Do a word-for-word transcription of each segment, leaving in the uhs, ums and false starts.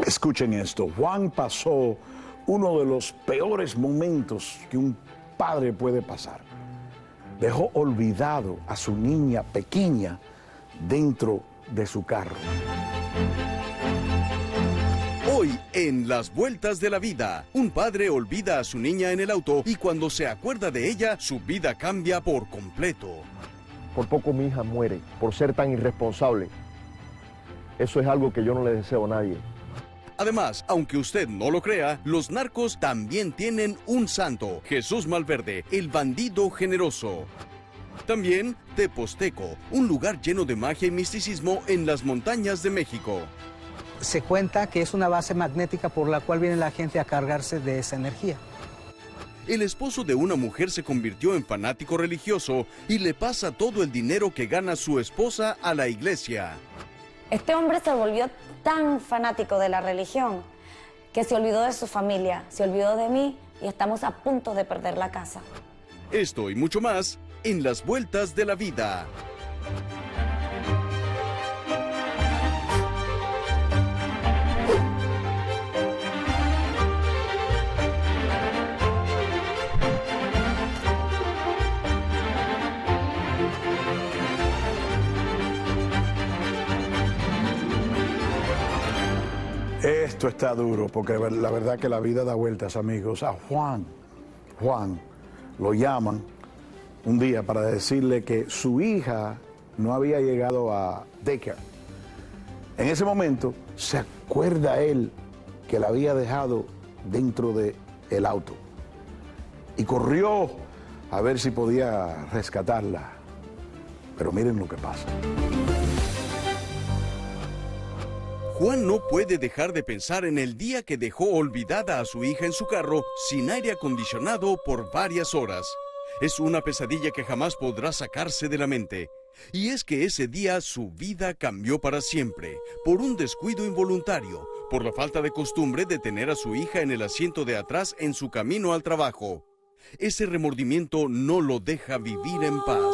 Escuchen esto, Juan pasó uno de los peores momentos que un padre puede pasar. Dejó olvidado a su niña pequeña dentro de su carro. Hoy, en Las Vueltas de la Vida, un padre olvida a su niña en el auto y cuando se acuerda de ella, su vida cambia por completo. Por poco mi hija muere por ser tan irresponsable. Eso es algo que yo no le deseo a nadie. Además, aunque usted no lo crea, los narcos también tienen un santo, Jesús Malverde, el bandido generoso. También Teposteco, un lugar lleno de magia y misticismo en las montañas de México. Se cuenta que es una base magnética por la cual viene la gente a cargarse de esa energía. El esposo de una mujer se convirtió en fanático religioso y le pasa todo el dinero que gana su esposa a la iglesia. Este hombre se volvió tan fanático de la religión que se olvidó de su familia, se olvidó de mí y estamos a punto de perder la casa. Esto y mucho más en Las Vueltas de la Vida. Esto está duro, porque la verdad que la vida da vueltas, amigos. A Juan, Juan, lo llaman un día para decirle que su hija no había llegado a daycare. En ese momento se acuerda él que la había dejado dentro del auto y corrió a ver si podía rescatarla. Pero miren lo que pasa. Juan no puede dejar de pensar en el día que dejó olvidada a su hija en su carro sin aire acondicionado por varias horas. Es una pesadilla que jamás podrá sacarse de la mente. Y es que ese día su vida cambió para siempre, por un descuido involuntario, por la falta de costumbre de tener a su hija en el asiento de atrás en su camino al trabajo. Ese remordimiento no lo deja vivir en paz.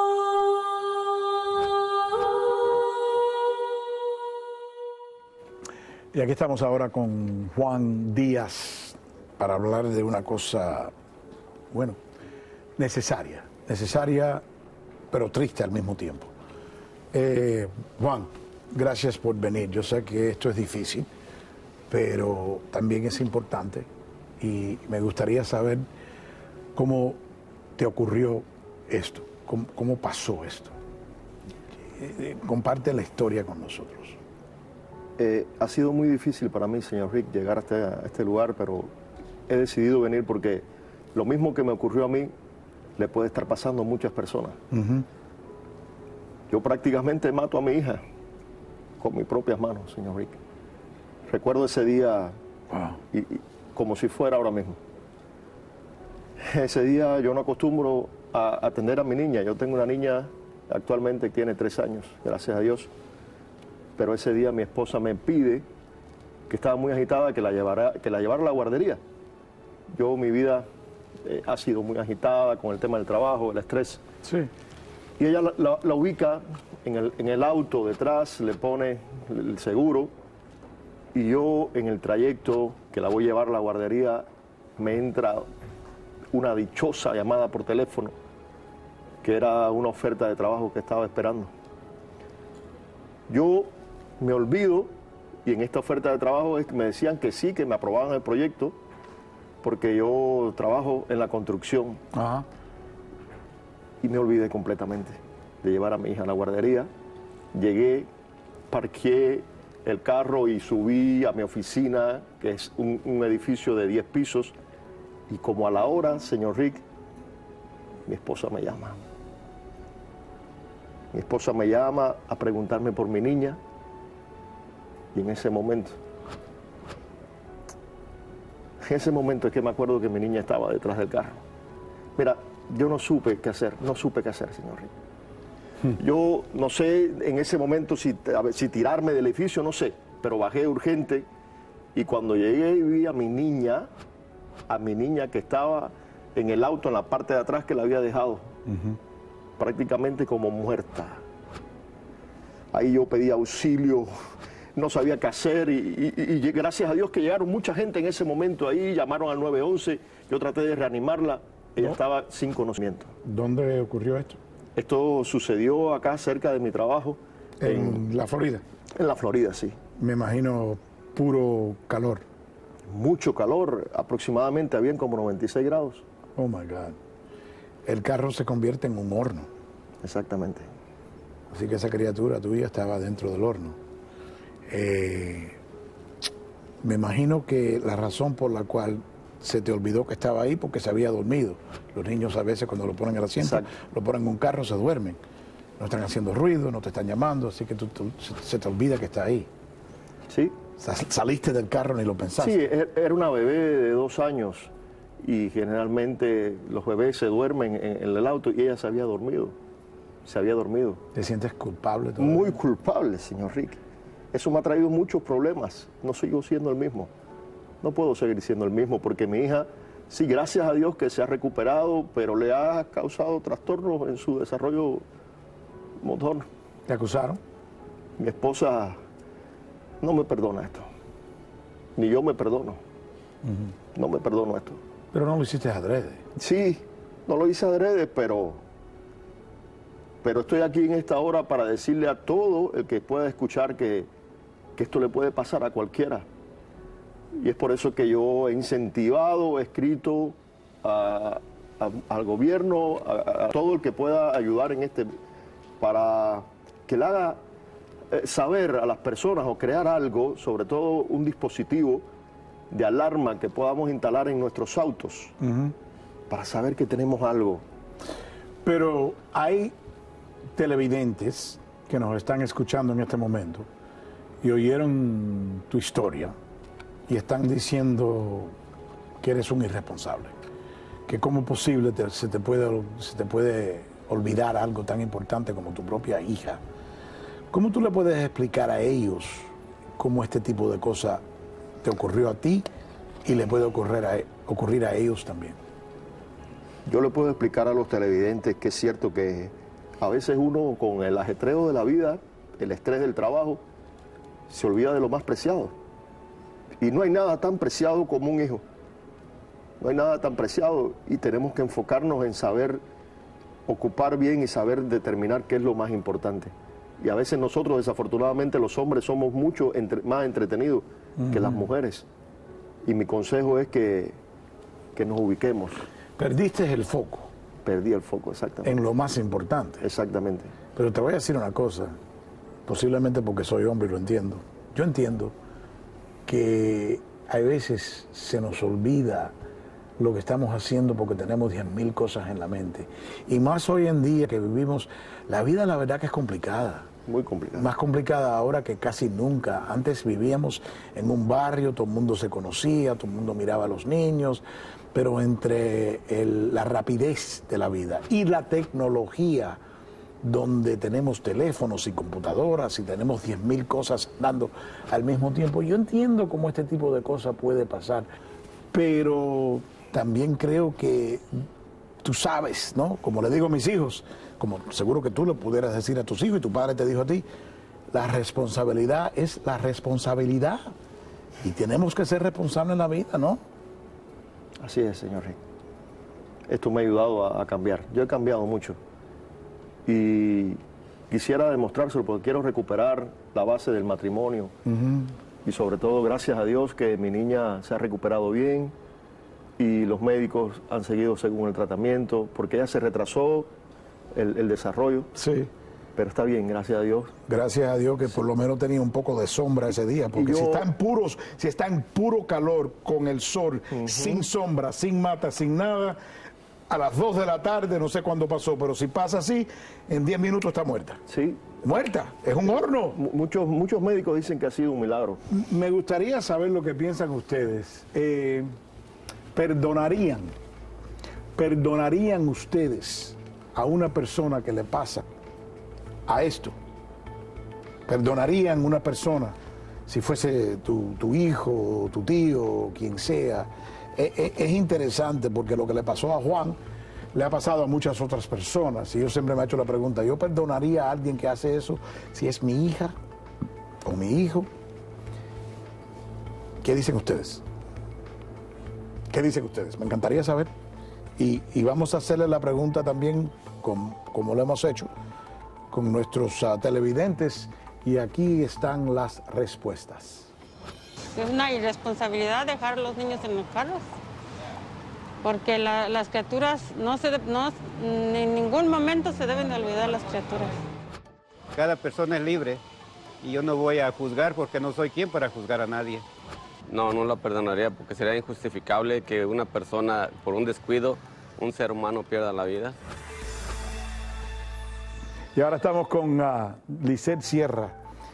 Y aquí estamos ahora con Juan Díaz para hablar de una cosa, bueno, necesaria, necesaria pero triste al mismo tiempo. Eh, Juan, gracias por venir. Yo sé que esto es difícil, pero también es importante y me gustaría saber cómo te ocurrió esto, cómo, cómo pasó esto. Eh, comparte la historia con nosotros. Eh, ha sido muy difícil para mí, señor Rick, llegar hasta a este lugar, pero he decidido venir porque lo mismo que me ocurrió a mí le puede estar pasando a muchas personas. Uh-huh. Yo prácticamente mato a mi hija con mis propias manos, señor Rick. Recuerdo ese día wow. y, y, como si fuera ahora mismo. Ese día yo no acostumbro a atender a mi niña. Yo tengo una niña actualmente que tiene tres años, gracias a Dios. Pero ese día mi esposa me pide, que estaba muy agitada, que la llevara, que la llevara a la guardería. Yo, mi vida eh, ha sido muy agitada con el tema del trabajo, el estrés. Sí. Y ella la, la, la ubica en el, en el auto detrás, le pone el seguro. Y yo, en el trayecto que la voy a llevar a la guardería, me entra una dichosa llamada por teléfono, que era una oferta de trabajo que estaba esperando. Yo me olvido, y en esta oferta de trabajo me decían que sí, que me aprobaban el proyecto, porque yo trabajo en la construcción. Ajá. Y me olvidé completamente de llevar a mi hija a la guardería. Llegué, parqué el carro y subí a mi oficina, que es un, un edificio de diez pisos, y como a la hora, señor Rick, mi esposa me llama. Mi esposa me llama a preguntarme por mi niña. Y en ese momento, en ese momento es que me acuerdo que mi niña estaba detrás del carro. Mira, yo no supe qué hacer, no supe qué hacer, señor Rick. Yo no sé en ese momento si, a ver, si tirarme del edificio, no sé, pero bajé urgente y cuando llegué y vi a mi niña, a mi niña que estaba en el auto en la parte de atrás que la había dejado, uh-huh. prácticamente como muerta. Ahí yo pedí auxilio, no sabía qué hacer y, y, y gracias a Dios que llegaron mucha gente en ese momento ahí, llamaron al nueve once, yo traté de reanimarla, ella ¿No? estaba sin conocimiento. ¿Dónde ocurrió esto? Esto sucedió acá cerca de mi trabajo. ¿En, en la Florida? En la Florida, sí. Me imagino puro calor. Mucho calor, aproximadamente habían como noventa y seis grados. Oh my God. El carro se convierte en un horno. Exactamente. Así que esa criatura tuya estaba dentro del horno. Eh, me imagino que la razón por la cual se te olvidó que estaba ahí porque se había dormido. Los niños a veces cuando lo ponen en el asiento, Exacto. lo ponen en un carro, se duermen. No están haciendo ruido, no te están llamando, así que tú, tú, se te olvida que está ahí. Sí. Saliste del carro ni lo pensaste. Sí, era una bebé de dos años y generalmente los bebés se duermen en, en el auto y ella se había dormido. Se había dormido. ¿Te sientes culpable todavía? Muy culpable, señor Rick. Eso me ha traído muchos problemas. No sigo siendo el mismo. No puedo seguir siendo el mismo porque mi hija, sí, gracias a Dios que se ha recuperado, pero le ha causado trastornos en su desarrollo motor. ¿Te acusaron? Mi esposa no me perdona esto. Ni yo me perdono. Uh-huh. No me perdono esto. Pero no lo hiciste adrede. Sí, no lo hice adrede, pero, pero estoy aquí en esta hora para decirle a todo el que pueda escuchar que, que esto le puede pasar a cualquiera. Y es por eso que yo he incentivado, he escrito a, a, al gobierno, a, a todo el que pueda ayudar en este, para que le haga eh, saber a las personas o crear algo, sobre todo un dispositivo de alarma que podamos instalar en nuestros autos, uh-huh. para saber que tenemos algo. Pero hay televidentes que nos están escuchando en este momento y oyeron tu historia y están diciendo que eres un irresponsable, que cómo posible te, se, te puede, se te puede olvidar algo tan importante como tu propia hija. ¿Cómo tú le puedes explicar a ellos cómo este tipo de cosas te ocurrió a ti y le puede ocurrir a, ocurrir a ellos también? Yo le puedo explicar a los televidentes que es cierto que a veces uno con el ajetreo de la vida, el estrés del trabajo, se olvida de lo más preciado. Y no hay nada tan preciado como un hijo. No hay nada tan preciado y tenemos que enfocarnos en saber ocupar bien y saber determinar qué es lo más importante. Y a veces nosotros, desafortunadamente, los hombres somos mucho entre, más entretenidos uh-huh. que las mujeres. Y mi consejo es que, que nos ubiquemos. Perdiste el foco. Perdí el foco, exactamente. En lo más importante. Exactamente. Pero te voy a decir una cosa, posiblemente porque soy hombre y lo entiendo. Yo entiendo que a veces se nos olvida lo que estamos haciendo porque tenemos diez mil cosas en la mente. Y más hoy en día que vivimos, la vida la verdad que es complicada. Muy complicada. Más complicada ahora que casi nunca. Antes vivíamos en un barrio, todo el mundo se conocía, todo el mundo miraba a los niños, pero entre el, la rapidez de la vida y la tecnología, donde tenemos teléfonos y computadoras y tenemos diez mil cosas dando al mismo tiempo, yo entiendo cómo este tipo de cosas puede pasar, pero también creo que tú sabes, ¿no? Como le digo a mis hijos, como seguro que tú lo pudieras decir a tus hijos y tu padre te dijo a ti, la responsabilidad es la responsabilidad y tenemos que ser responsables en la vida, ¿no? Así es, señor Rick. Esto me ha ayudado a, a cambiar. Yo he cambiado mucho y quisiera demostrárselo porque quiero recuperar la base del matrimonio uh-huh. y sobre todo gracias a Dios que mi niña se ha recuperado bien y los médicos han seguido según el tratamiento porque ella se retrasó el, el desarrollo. Sí. Pero está bien, gracias a Dios. Gracias a Dios que por lo menos tenía un poco de sombra ese día, porque yo, si está en puros, si está en puro calor, con el sol, uh-huh. sin sombra, sin mata, sin nada, a las dos de la tarde, no sé cuándo pasó, pero si pasa así, en diez minutos está muerta. Sí. Muerta, es un horno. Muchos, muchos médicos dicen que ha sido un milagro. Me gustaría saber lo que piensan ustedes. Eh, ¿Perdonarían, perdonarían ustedes a una persona que le pasa a esto? ¿Perdonarían una persona si fuese tu, tu hijo, tu tío, quien sea? Es, es, es interesante porque lo que le pasó a Juan le ha pasado a muchas otras personas. Y yo siempre me he hecho la pregunta, ¿yo perdonaría a alguien que hace eso si es mi hija o mi hijo? ¿Qué dicen ustedes? ¿Qué dicen ustedes? Me encantaría saber. Y, y vamos a hacerle la pregunta también, con, como lo hemos hecho, con nuestros uh, televidentes. Y aquí están las respuestas. Es una irresponsabilidad dejar a los niños en los carros, porque la, las criaturas no se, no, en ningún momento se deben de olvidar las criaturas. Cada persona es libre y yo no voy a juzgar porque no soy quien para juzgar a nadie. No, no la perdonaría porque sería injustificable que una persona, por un descuido, un ser humano pierda la vida. Y ahora estamos con uh, Lisette Sierra.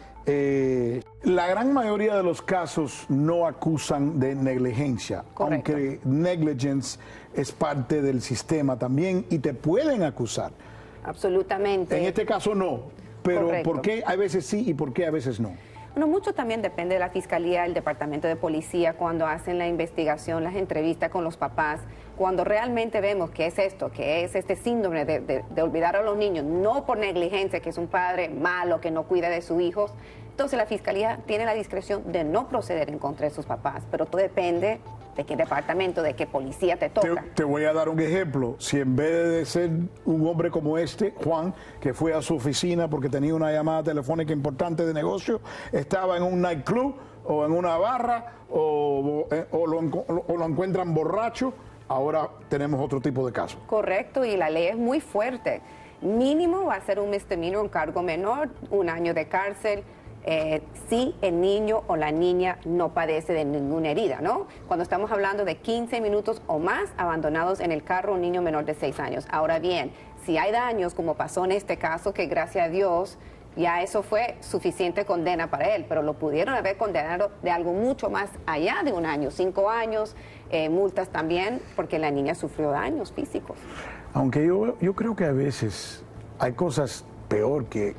Eh, la gran mayoría de los casos no acusan de negligencia, Correcto. Aunque negligence es parte del sistema también y te pueden acusar. Absolutamente. En este caso no, pero Correcto. ¿por qué a veces sí y por qué a veces no? Bueno, mucho también depende de la Fiscalía, el Departamento de Policía, cuando hacen la investigación, las entrevistas con los papás, cuando realmente vemos que es esto, que es este síndrome de, de, de olvidar a los niños, no por negligencia, que es un padre malo que no cuida de sus hijos. Entonces la Fiscalía tiene la discreción de no proceder en contra de sus papás, pero todo depende de qué departamento, de qué policía te toca. Te, te voy a dar un ejemplo. Si en vez de ser un hombre como este, Juan, que fue a su oficina porque tenía una llamada telefónica importante de negocio, estaba en un nightclub o en una barra o, o, o, lo, o lo encuentran borracho, ahora tenemos otro tipo de caso. Correcto, y la ley es muy fuerte. Mínimo va a ser un misdemeanor, un cargo menor, un año de cárcel. Eh, si el niño o la niña no padece de ninguna herida, ¿no? Cuando estamos hablando de quince minutos o más abandonados en el carro, un niño menor de seis años. Ahora bien, si hay daños, como pasó en este caso, que gracias a Dios ya eso fue suficiente condena para él, pero lo pudieron haber condenado de algo mucho más allá de un año, cinco años, eh, multas también, porque la niña sufrió daños físicos. Aunque yo, yo creo que a veces hay cosas peor que...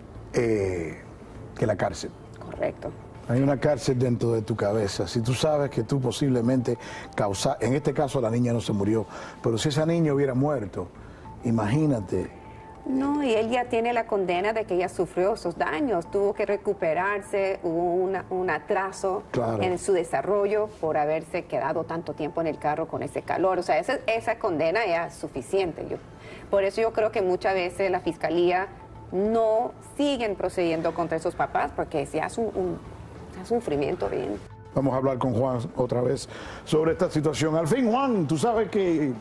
Eh, que la cárcel. Correcto. Hay una cárcel dentro de tu cabeza. Si tú sabes que tú posiblemente causa, en este caso la niña no se murió, pero si esa niña hubiera muerto, imagínate. No, y él ya tiene la condena de que ella sufrió esos daños, tuvo que recuperarse, hubo una, un atraso Claro. en su desarrollo por haberse quedado tanto tiempo en el carro con ese calor. O sea, esa, esa condena ya es suficiente. Yo, por eso yo creo que muchas veces la Fiscalía no siguen procediendo contra esos papás porque se hace un, un, se hace un sufrimiento bien. Vamos a hablar con Juan otra vez sobre esta situación. Al fin, Juan, tú sabes que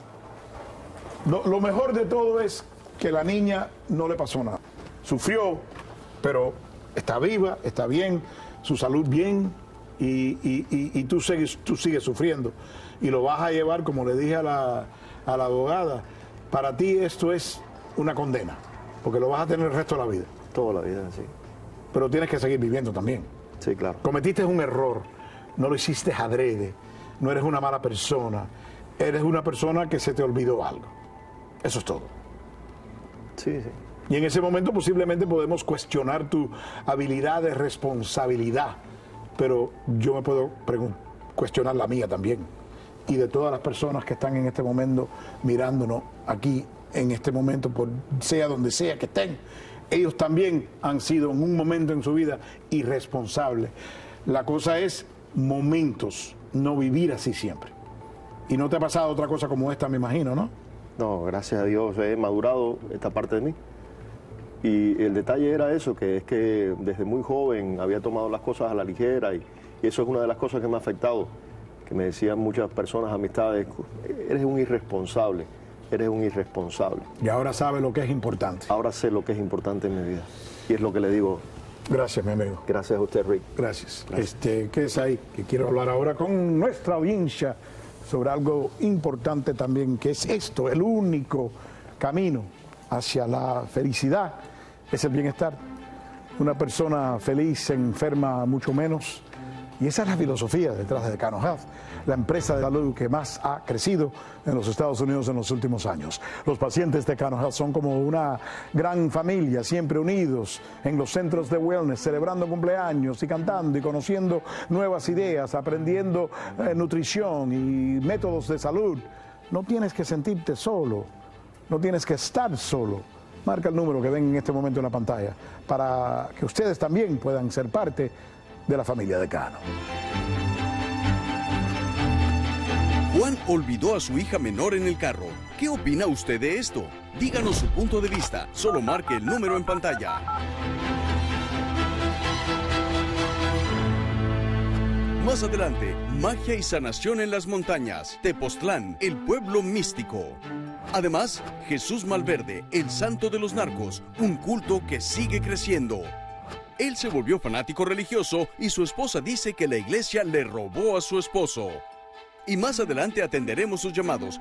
lo, lo mejor de todo es que la niña no le pasó nada. Sufrió, pero está viva, está bien, su salud bien y, y, y, y tú, sigues, tú sigues sufriendo. Y lo vas a llevar, como le dije a la, a la abogada, para ti esto es una condena. Porque lo vas a tener el resto de la vida. Toda la vida, sí. Pero tienes que seguir viviendo también. Sí, claro. Cometiste un error, no lo hiciste adrede, no eres una mala persona, eres una persona que se te olvidó algo. Eso es todo. Sí, sí. Y en ese momento posiblemente podemos cuestionar tu habilidad de responsabilidad, pero yo me puedo cuestionar la mía también. Y de todas las personas que están en este momento mirándonos aquí, en este momento, por sea donde sea que estén, ellos también han sido en un momento en su vida irresponsables. La cosa es momentos, no vivir así siempre. Y no te ha pasado otra cosa como esta, me imagino, ¿no? No, gracias a Dios he madurado esta parte de mí. Y el detalle era eso, que es que desde muy joven había tomado las cosas a la ligera y, y eso es una de las cosas que me ha afectado, que me decían muchas personas, amistades, eres un irresponsable. Eres un irresponsable. Y ahora sabe lo que es importante. Ahora sé lo que es importante en mi vida. Y es lo que le digo. Gracias, mi amigo. Gracias a usted, Rick. Gracias. Gracias. Este, ¿qué es ahí? Que quiero hablar ahora con nuestra audiencia sobre algo importante también, que es esto, el único camino hacia la felicidad es el bienestar. Una persona feliz se enferma mucho menos. Y esa es la filosofía detrás de Cano Health, la empresa de salud que más ha crecido en los Estados Unidos en los últimos años. Los pacientes de Cano Health son como una gran familia, siempre unidos en los centros de wellness, celebrando cumpleaños y cantando y conociendo nuevas ideas, aprendiendo eh, nutrición y métodos de salud. No tienes que sentirte solo, no tienes que estar solo. Marca el número que ven en este momento en la pantalla para que ustedes también puedan ser parte de la familia de Cano. Juan olvidó a su hija menor en el carro. ¿Qué opina usted de esto? Díganos su punto de vista. Solo marque el número en pantalla. Más adelante, magia y sanación en las montañas. Tepoztlán, el pueblo místico. Además, Jesús Malverde, el santo de los narcos, un culto que sigue creciendo. Él se volvió fanático religioso y su esposa dice que la iglesia le robó a su esposo. Y más adelante atenderemos sus llamados